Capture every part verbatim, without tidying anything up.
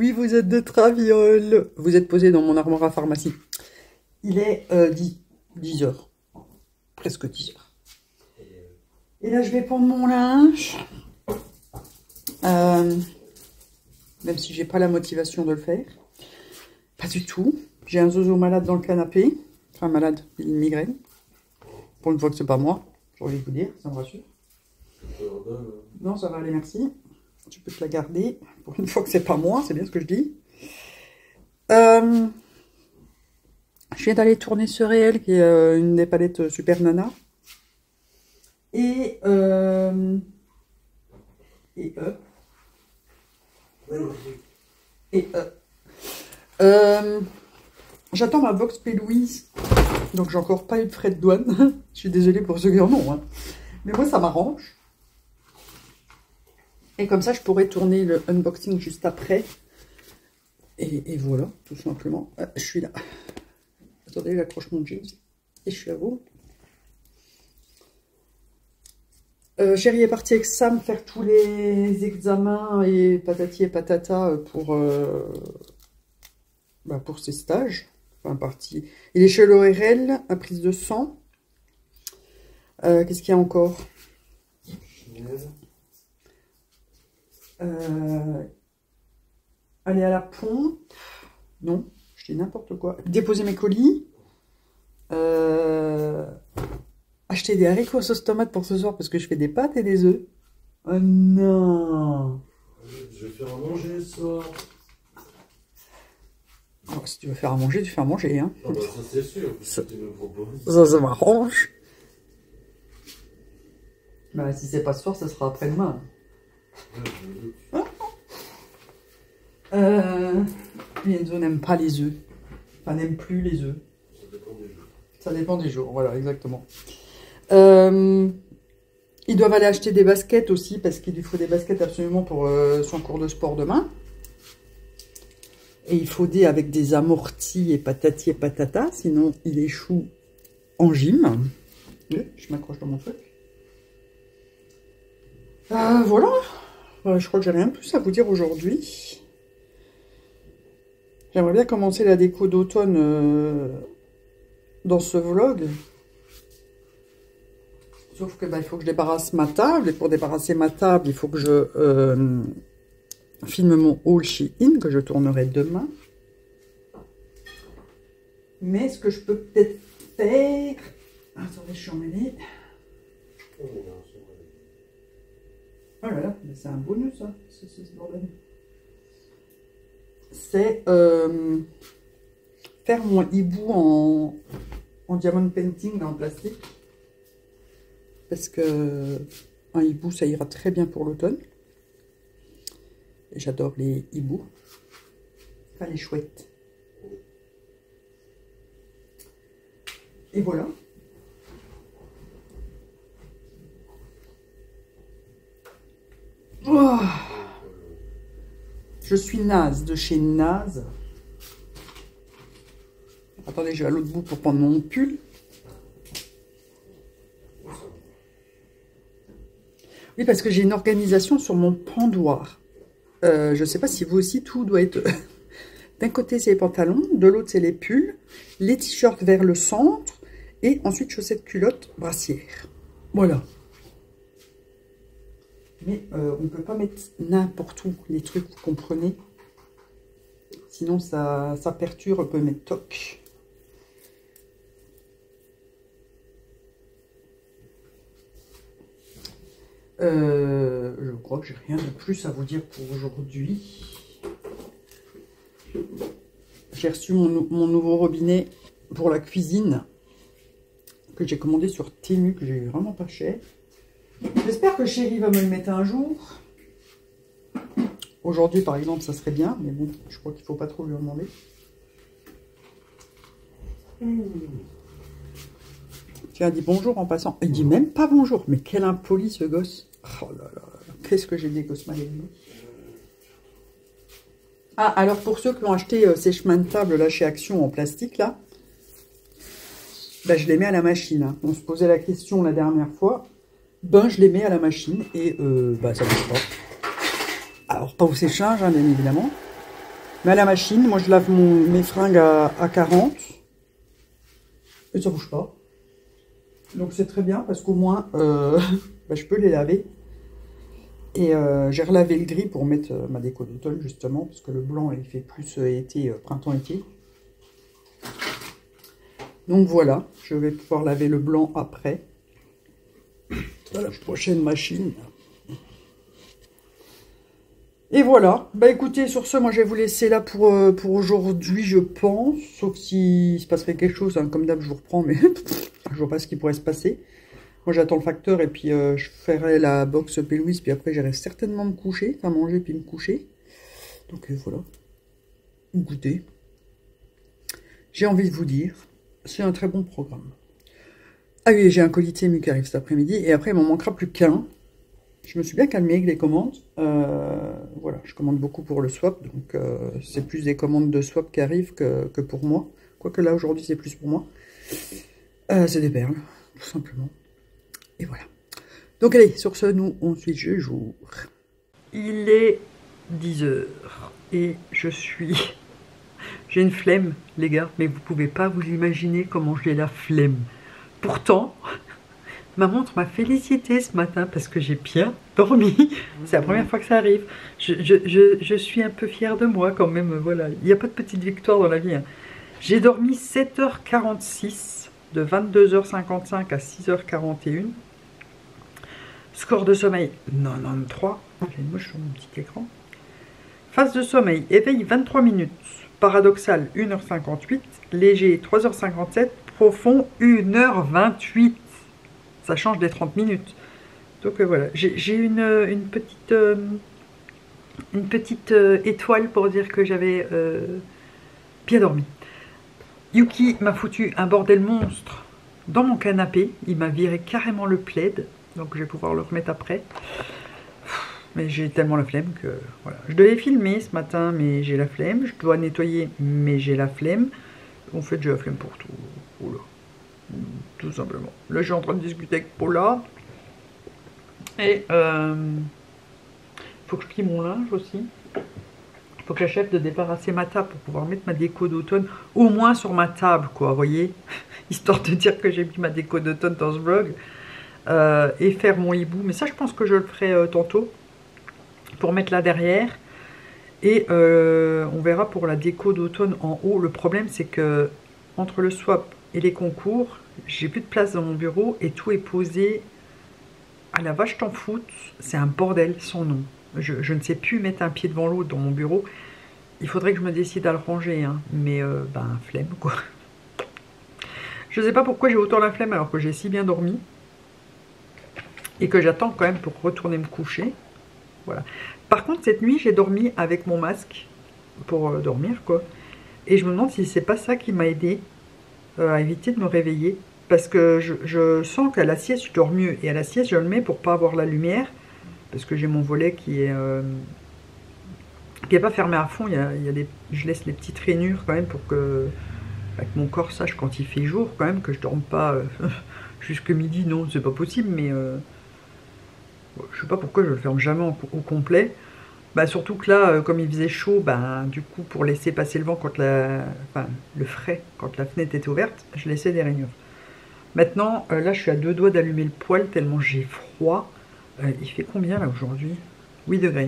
Oui, vous êtes de Traviole. Vous êtes posé dans mon armoire à pharmacie. Il est euh, dix heures. Presque dix heures. Et là, je vais prendre mon linge. Euh, même si j'ai pas la motivation de le faire. Pas du tout. J'ai un zozo malade dans le canapé. Enfin, malade, il a une migraine. Pour une fois que c'est pas moi. J'ai envie de vous dire, ça me rassure. Non, ça va aller, merci. Tu peux te la garder. Pour une fois que c'est pas moi, c'est bien ce que je dis. Euh, je viens d'aller tourner ce réel, qui est euh, une des palettes Super Nana. Et... Euh, et... Euh, et... Euh, euh, J'attends ma box P. Louise. Donc j'ai encore pas eu de frais de douane. Je suis désolée pour ceux qui en ont. Hein. Mais moi, ça m'arrange. Et comme ça, je pourrais tourner le unboxing juste après. Et, et voilà, tout simplement. Euh, je suis là. Attendez, j'accroche mon jeans. Et je suis à vous. Euh, Chérie est partie avec Sam faire tous les examens et patati et patata pour, euh, bah pour ses stages. Enfin, partie. Il est chez l'O R L, à prise de sang. Euh, Qu'est-ce qu'il y a encore? Euh, aller à la pompe, non, je dis n'importe quoi. Déposer mes colis, euh, acheter des haricots sauce tomate pour ce soir parce que je fais des pâtes et des œufs. Oh non! Je vais faire à manger ce soir. Oh, si tu veux faire à manger, tu fais à manger. Hein. Ah bah ça c'est sûr, ça, tu me proposes. Ça, ça m'arrange. Bah, si c'est pas ce soir, ça sera après-demain. Ouais, euh, Enzo n'aime pas les œufs. Enfin, n'aime plus les œufs. Ça dépend des jours. Ça dépend des jours, voilà, exactement. Euh, ils doivent aller acheter des baskets aussi, parce qu'il lui faut des baskets absolument pour euh, son cours de sport demain. Et il faut des avec des amortis et patati et patata, sinon il échoue en gym. Oui, je m'accroche dans mon truc. Euh, voilà. Euh, je crois que j'ai rien de plus à vous dire aujourd'hui. J'aimerais bien commencer la déco d'automne euh, dans ce vlog. Sauf que bah, il faut que je débarrasse ma table. Et pour débarrasser ma table, il faut que je euh, filme mon haul Shein que je tournerai demain. Mais ce que je peux peut-être faire... Attendez, je suis emmêlée. Oh là là, c'est un bonus ça, c'est ce bordel. C'est euh, faire mon hibou en, en diamond painting en plastique. Parce que un hibou, ça ira très bien pour l'automne. J'adore les hiboux. Enfin, les chouettes. Et voilà. Oh, je suis naze de chez naze. Attendez, je vais à l'autre bout pour prendre mon pull. Oui, parce que j'ai une organisation sur mon pendoir. Euh, je ne sais pas si vous aussi, tout doit être... D'un côté, c'est les pantalons, de l'autre, c'est les pulls, les t-shirts vers le centre, et ensuite, chaussettes, culottes, brassières. Voilà. Mais euh, on ne peut pas mettre n'importe où les trucs, vous comprenez. Sinon, ça, ça perturbe, on peut mettre toc. Euh, je crois que j'ai rien de plus à vous dire pour aujourd'hui. J'ai reçu mon, mon nouveau robinet pour la cuisine que j'ai commandé sur Temu, que j'ai eu vraiment pas cher. J'espère que Chérie va me le mettre un jour. Aujourd'hui, par exemple, ça serait bien, mais bon, je crois qu'il ne faut pas trop lui en demander. Mmh. Tu as dit bonjour en passant. Il dit même pas bonjour. Mais quel impoli ce gosse. Oh là là, qu'est-ce que j'ai des gosses mal élevés. Ah, alors pour ceux qui ont acheté euh, ces chemins de table là chez Action en plastique, là, ben, je les mets à la machine. Hein. On se posait la question la dernière fois. Ben, je les mets à la machine et euh, ben, ça ne marche pas. Alors, pas au séchage, hein, bien évidemment. Mais à la machine, moi je lave mon, mes fringues à, à quarante. Et ça bouge pas. Donc c'est très bien parce qu'au moins euh, bah, je peux les laver. Et euh, j'ai relavé le gris pour mettre euh, ma déco d'automne justement. Parce que le blanc il fait plus euh, été, euh, printemps-été. Donc voilà, je vais pouvoir laver le blanc après. À la prochaine machine. Et voilà, bah écoutez, sur ce, moi je vais vous laisser là pour, euh, pour aujourd'hui, je pense. Sauf s'il se passerait quelque chose, hein, comme d'hab, je vous reprends, mais je vois pas ce qui pourrait se passer. Moi j'attends le facteur et puis euh, je ferai la box P-Louise, puis après j'irai certainement me coucher, enfin manger puis me coucher. Donc euh, voilà, écoutez, j'ai envie de vous dire, c'est un très bon programme. Ah oui, j'ai un colis T M U qui arrive cet après-midi, et après il m'en manquera plus qu'un. Je me suis bien calmée avec les commandes. Euh, voilà, je commande beaucoup pour le swap, donc euh, c'est plus des commandes de swap qui arrivent que, que pour moi. Quoique là, aujourd'hui, c'est plus pour moi. Euh, c'est des perles, tout simplement. Et voilà. Donc allez, sur ce, nous, on suit le jour. Il est dix heures et je suis... J'ai une flemme, les gars, mais vous pouvez pas vous imaginer comment j'ai la flemme. Pourtant... Ma montre m'a félicité ce matin parce que j'ai bien dormi. C'est la première fois que ça arrive. Je, je, je, je suis un peu fière de moi quand même. Voilà. Il n'y a pas de petite victoire dans la vie. Hein. J'ai dormi sept heures quarante-six, de vingt-deux heures cinquante-cinq à six heures quarante et une. Score de sommeil quatre-vingt-treize. J'ai une mouche sur mon petit écran. Phase de sommeil, éveil vingt-trois minutes. Paradoxal une heure cinquante-huit. Léger trois heures cinquante-sept. Profond une heure vingt-huit. Ça change des trente minutes. Donc euh, voilà, j'ai une, une petite, euh, une petite euh, étoile pour dire que j'avais euh, bien dormi. Yuki m'a foutu un bordel monstre dans mon canapé. Il m'a viré carrément le plaid. Donc je vais pouvoir le remettre après. Mais j'ai tellement la flemme que voilà. Je devais filmer ce matin, mais j'ai la flemme. Je dois nettoyer, mais j'ai la flemme. En fait, j'ai la flemme pour tout. Oula. Tout simplement. Là, je suis en train de discuter avec Paula. Et euh, faut que je plie mon linge aussi. Il faut que j'achève de débarrasser ma table pour pouvoir mettre ma déco d'automne au moins sur ma table, quoi, vous voyez. Histoire de dire que j'ai mis ma déco d'automne dans ce vlog. Euh, et faire mon hibou. Mais ça, je pense que je le ferai euh, tantôt. Pour mettre là derrière. Et euh, on verra pour la déco d'automne en haut. Le problème, c'est que entre le swap et les concours, j'ai plus de place dans mon bureau et tout est posé à la vache t'en foute. C'est un bordel sans nom. Je, je ne sais plus mettre un pied devant l'autre dans mon bureau. Il faudrait que je me décide à le ranger, hein. Mais euh, ben flemme quoi. Je sais pas pourquoi j'ai autant la flemme alors que j'ai si bien dormi. Et que j'attends quand même pour retourner me coucher. Voilà. Par contre cette nuit j'ai dormi avec mon masque pour euh, dormir quoi. Et je me demande si c'est pas ça qui m'a aidé à éviter de me réveiller, parce que je, je sens qu'à la sieste je dors mieux, et à la sieste je le mets pour pas avoir la lumière, parce que j'ai mon volet qui est euh, qui est pas fermé à fond. Il y a, il y a des, je laisse les petites rainures quand même pour que avec mon corps sache quand il fait jour quand même que je dorme pas euh, jusque midi. Non, c'est pas possible, mais euh, je sais pas pourquoi je le ferme jamais au, au complet. Bah surtout que là, euh, comme il faisait chaud, bah, du coup, pour laisser passer le vent, quand la, enfin, le frais, quand la fenêtre était ouverte, je laissais des rainures. Maintenant, euh, là, je suis à deux doigts d'allumer le poêle tellement j'ai froid. Euh, il fait combien là aujourd'hui? huit degrés.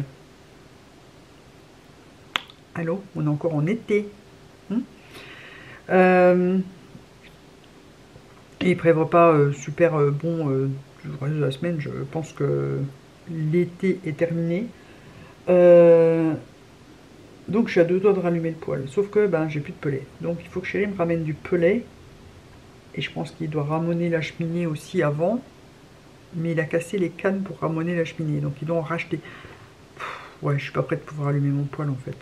Allô? On est encore en été. Hum euh, et il prévoit pas euh, super euh, bon euh, le reste de la semaine. Je pense que l'été est terminé. Euh, donc je suis à deux doigts de rallumer le poêle, sauf que ben j'ai plus de pelet, donc il faut que Chéri me ramène du pelet, et je pense qu'il doit ramoner la cheminée aussi avant, mais il a cassé les cannes pour ramoner la cheminée, donc il doit en racheter. Pff, ouais, je suis pas prête de pouvoir allumer mon poêle en fait.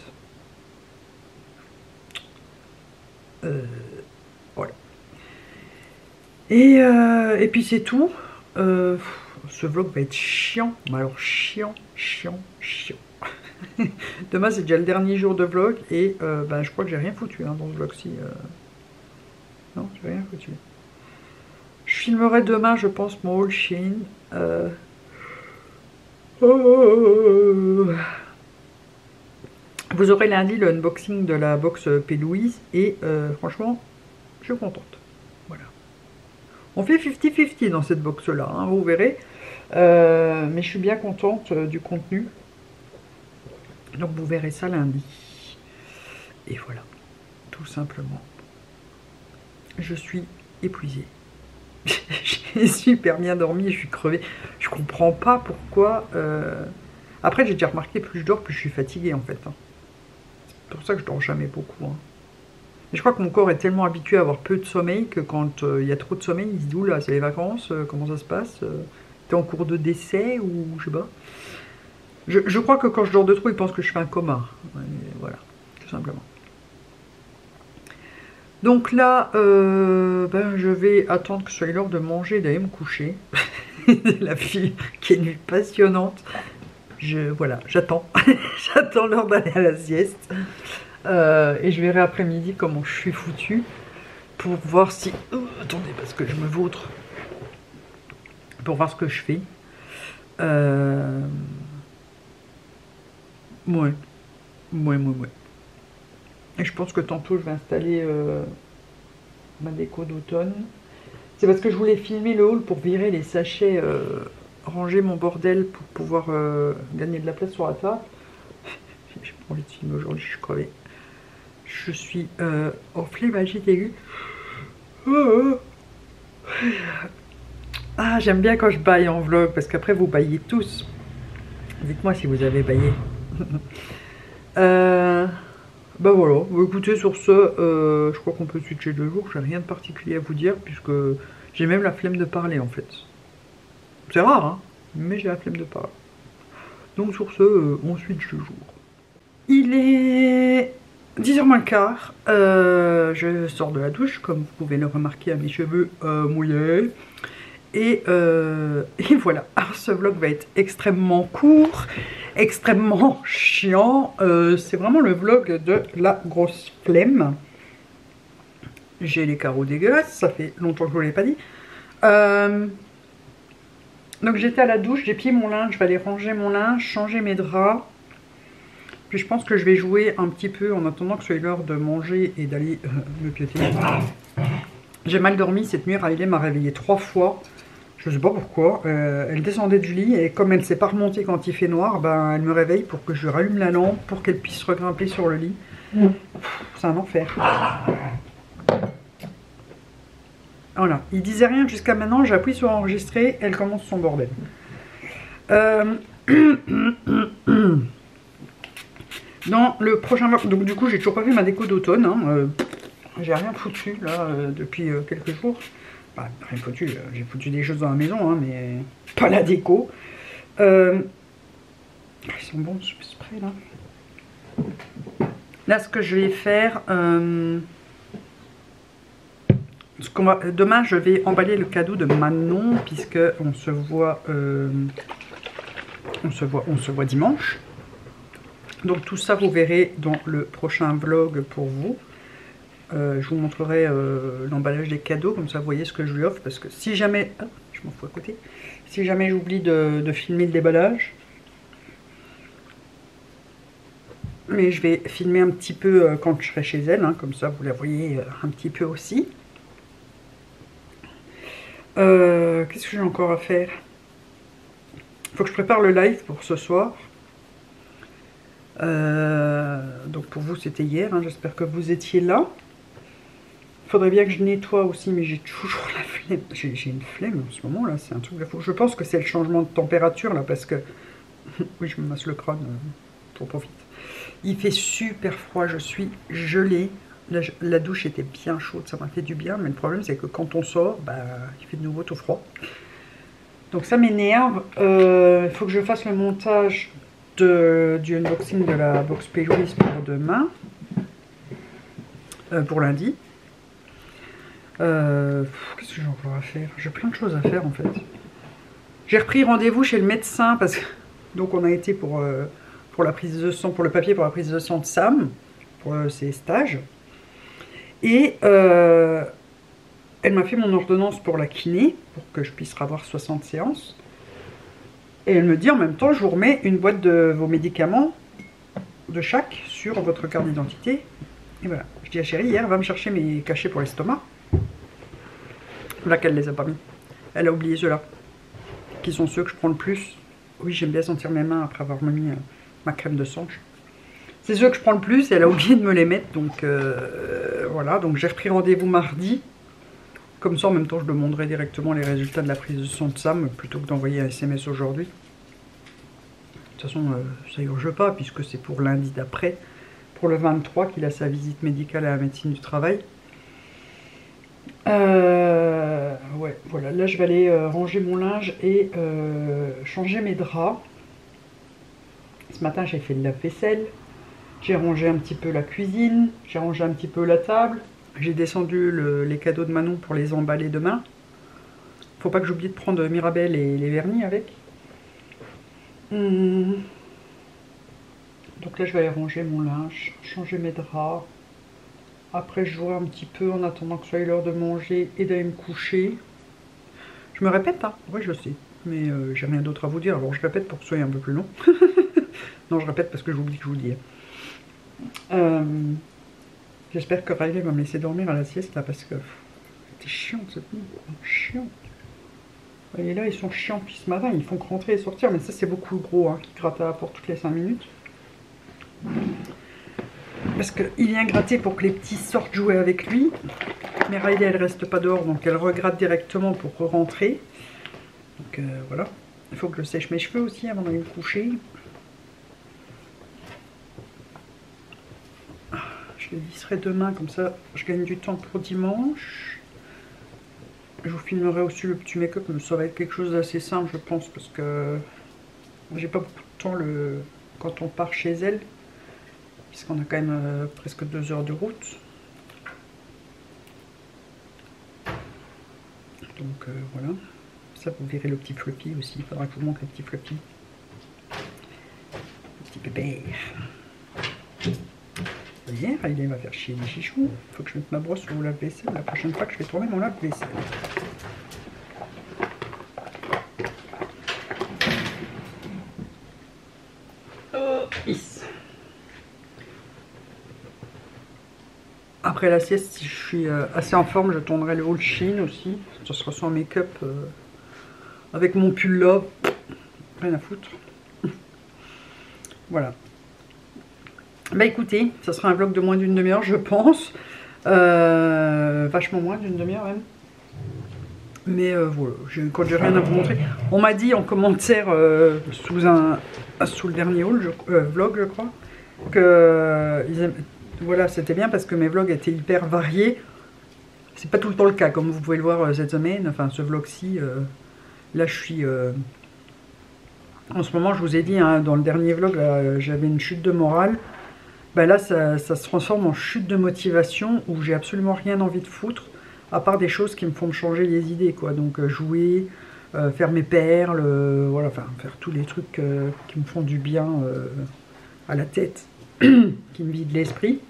Euh, voilà. Et, euh, et puis c'est tout. Euh, ce vlog va être chiant, mais alors chiant, chiant, chiant. Demain c'est déjà le dernier jour de vlog et euh, ben, je crois que j'ai rien foutu hein, dans ce vlog-ci. Euh... Non, j'ai rien foutu. Je filmerai demain, je pense, mon haul Shein. Euh... Oh... Vous Vous aurez lundi le unboxing de la box P. Louise et euh, franchement, je suis contente. Voilà. On fait cinquante cinquante dans cette box-là, hein, vous verrez. Euh, mais je suis bien contente euh, du contenu. Donc vous verrez ça lundi. Et voilà, tout simplement. Je suis épuisée. J'ai super bien dormi, je suis crevée. Je comprends pas pourquoi... Euh... Après, j'ai déjà remarqué, plus je dors, plus je suis fatiguée, en fait. Hein. C'est pour ça que je dors jamais beaucoup. Hein. Et je crois que mon corps est tellement habitué à avoir peu de sommeil que quand euh, il y a trop de sommeil, il se dit, oula, c'est les vacances, euh, comment ça se passe euh, t'es en cours de décès ou je sais pas. Je, je crois que quand je dors de trop, ils pensent que je fais un coma. Ouais, voilà, tout simplement. Donc là, euh, ben, je vais attendre que ce soit l'heure de manger et d'aller me coucher. La fille qui est nulle passionnante. Je, voilà, j'attends. J'attends l'heure d'aller à la sieste. Euh, et je verrai après-midi comment je suis foutue. Pour voir si... Oh, attendez, parce que je me vautre. Pour voir ce que je fais. Euh... Ouais. Ouais, ouais, ouais. Et je pense que tantôt je vais installer euh, ma déco d'automne. C'est parce que je voulais filmer le haul pour virer les sachets, euh, ranger mon bordel pour pouvoir euh, gagner de la place sur la table. J'ai pas envie de filmer aujourd'hui, je suis crevée. Je suis euh, en flémagie aiguë. Oh, oh. Ah, j'aime bien quand je baille en vlog parce qu'après vous baillez tous. Dites-moi si vous avez baillé. euh... Bah voilà, bah écoutez, sur ce, euh, je crois qu'on peut switcher deux jours, j'ai rien de particulier à vous dire, puisque j'ai même la flemme de parler en fait. C'est rare, hein, mais j'ai la flemme de parler. Donc sur ce, euh, on switch deux jours. Il est dix heures moins le quart, euh, je sors de la douche, comme vous pouvez le remarquer à mes cheveux euh, mouillés. Et, euh, et voilà, alors ce vlog va être extrêmement court, extrêmement chiant. Euh, c'est vraiment le vlog de la grosse flemme. J'ai les carreaux dégueulasses, ça fait longtemps que je ne vous l'ai pas dit. Euh, donc j'étais à la douche, j'ai plié mon linge, je vais aller ranger mon linge, changer mes draps. Puis je pense que je vais jouer un petit peu en attendant que ce soit l'heure de manger et d'aller euh, me piétiner. J'ai mal dormi cette nuit, Riley m'a réveillée trois fois. Je sais pas pourquoi. Euh, elle descendait du lit et comme elle ne sait pas remonter quand il fait noir, ben, elle me réveille pour que je rallume la lampe pour qu'elle puisse regrimper sur le lit. C'est un enfer. Voilà. Il disait rien jusqu'à maintenant. J'appuie sur enregistrer. Elle commence son bordel. Euh... Dans le prochain vlog, donc du coup j'ai toujours pas vu ma déco d'automne. Hein. Euh, j'ai rien foutu là euh, depuis euh, quelques jours. Bah, rien foutu, euh, j'ai foutu des choses dans la maison, hein, mais pas la déco. Euh... Ils sont bons ce spray là. Là ce que je vais faire, euh... ce qu'on va... demain je vais emballer le cadeau de Manon puisque on se voit, euh... on se voit, on se voit dimanche. Donc tout ça vous verrez dans le prochain vlog pour vous. Euh, je vous montrerai euh, l'emballage des cadeaux, comme ça vous voyez ce que je lui offre. Parce que si jamais, ah, je m'en fous à côté, si jamais j'oublie de, de filmer le déballage, mais je vais filmer un petit peu euh, quand je serai chez elle, hein, comme ça vous la voyez euh, un petit peu aussi. Euh, Qu'est-ce que j'ai encore à faire? Il faut que je prépare le live pour ce soir. Euh, donc pour vous c'était hier, hein, j'espère que vous étiez là. Il faudrait bien que je nettoie aussi, mais j'ai toujours la flemme. J'ai une flemme en ce moment là, c'est un truc de fou. Je pense que c'est le changement de température là, parce que... oui, je me masse le crâne, euh, pour profiter. Il fait super froid, je suis gelée. La, la douche était bien chaude, ça m'a fait du bien, mais le problème c'est que quand on sort, bah, il fait de nouveau tout froid. Donc ça m'énerve. Euh, il faut que je fasse le montage de, du unboxing de la box P. Louise pour demain. Euh, pour lundi. Euh, Qu'est-ce que j'ai encore à faire? J'ai plein de choses à faire en fait. J'ai repris rendez-vous chez le médecin parce que donc on a été pour, euh, pour la prise de sang, pour le papier pour la prise de sang de Sam, pour euh, ses stages. Et euh, elle m'a fait mon ordonnance pour la kiné, pour que je puisse avoir soixante séances. Et elle me dit en même temps, je vous remets une boîte de vos médicaments de chaque sur votre carte d'identité. Et voilà. Je dis à chérie, hier, va me chercher mes cachets pour l'estomac. Là qu'elle les a pas mis. Elle a oublié ceux-là. Qui sont ceux que je prends le plus. Oui, j'aime bien sentir mes mains après avoir mis euh, ma crème de sange. C'est ceux que je prends le plus et elle a oublié de me les mettre. Donc euh, voilà, donc j'ai repris rendez-vous mardi. Comme ça, en même temps, je demanderai directement les résultats de la prise de sang de Sam plutôt que d'envoyer un S M S aujourd'hui. De toute façon, euh, ça urge pas puisque c'est pour lundi d'après. Pour le vingt-trois qu'il a sa visite médicale à la médecine du travail. Euh, ouais, voilà. Là, je vais aller euh, ranger mon linge et euh, changer mes draps. Ce matin, j'ai fait de la vaisselle. J'ai rangé un petit peu la cuisine. J'ai rangé un petit peu la table. J'ai descendu le, les cadeaux de Manon pour les emballer demain. Faut pas que j'oublie de prendre Mirabelle et les vernis avec. Hum. Donc là, je vais aller ranger mon linge, changer mes draps. Après, je jouerai un petit peu en attendant que ce soit l'heure de manger et d'aller me coucher. Je me répète, hein. Oui, je sais. Mais euh, j'ai rien d'autre à vous dire. Alors, je répète pour que ce soit un peu plus long. Non, je répète parce que j'oublie que je vous dis. Euh, J'espère que Riley va me laisser dormir à la sieste, là, parce que c'était chiant, cette nuit. Chiant. Et là, ils sont chiants depuis ce matin. Ils font que rentrer et sortir. Mais ça, c'est beaucoup gros, hein, qui gratte à la porte toutes les cinq minutes. Parce qu'il vient gratter pour que les petits sortent jouer avec lui. Mais Riley, elle reste pas dehors, donc elle regratte directement pour rentrer. Donc euh, voilà. Il faut que je sèche mes cheveux aussi avant d'aller me coucher. Je les lisserai demain, comme ça je gagne du temps pour dimanche. Je vous filmerai aussi le petit make-up, mais ça va être quelque chose d'assez simple, je pense, parce que j'ai pas beaucoup de temps le... quand on part chez elle. Puisqu'on a quand même euh, presque deux heures de route. Donc euh, voilà. Ça, vous verrez le petit floppy aussi. Il faudra que je vous montre le petit floppy. Le petit pépère. Hier, il va faire chier les chichous. Il faut que je mette ma brosse sur le lave-vaisselle la prochaine fois que je vais tourner mon lave-vaisselle. Oh, is. Après la sieste, si je suis euh, assez en forme, je tournerai le haul Shein aussi. Ça sera sans make-up. Euh, avec mon pull là. Rien à foutre. Voilà. Bah écoutez, ça sera un vlog de moins d'une demi-heure, je pense. Euh, vachement moins d'une demi-heure même. Mais euh, voilà, quand j'ai rien à vous montrer. On m'a dit en commentaire euh, sous, un, sous le dernier haul, je, euh, vlog je crois, que euh, ils aiment, voilà, c'était bien parce que mes vlogs étaient hyper variés. C'est pas tout le temps le cas, comme vous pouvez le voir euh, cette semaine, enfin ce vlog-ci. Euh, là je suis... Euh, en ce moment je vous ai dit, hein, dans le dernier vlog, j'avais une chute de morale. Ben là ça, ça se transforme en chute de motivation où j'ai absolument rien envie de foutre. À part des choses qui me font me changer les idées, quoi. Donc euh, jouer, euh, faire mes perles, euh, voilà, enfin faire tous les trucs euh, qui me font du bien euh, à la tête, qui me vident l'esprit.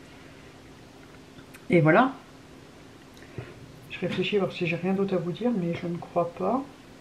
Et voilà. Je réfléchis à voir si j'ai rien d'autre à vous dire, mais je ne crois pas.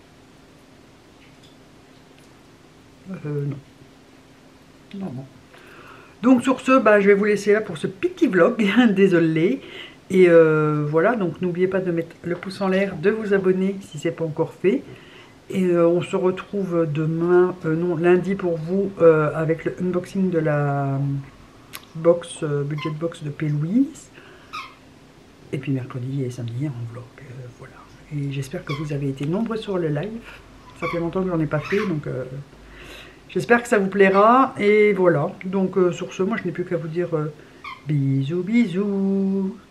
Euh, non. Non, non. Donc sur ce, bah, je vais vous laisser là pour ce petit vlog, désolé. Et euh, voilà, donc n'oubliez pas de mettre le pouce en l'air, de vous abonner si ce n'est pas encore fait. Et euh, on se retrouve demain, euh, non, lundi pour vous, euh, avec le unboxing de la box, euh, budget box de P. Louise. Et puis mercredi et samedi en vlog, euh, voilà. Et j'espère que vous avez été nombreux sur le live. Ça fait longtemps que j'en ai pas fait, donc euh, j'espère que ça vous plaira. Et voilà, donc euh, sur ce, moi je n'ai plus qu'à vous dire euh, bisous, bisous.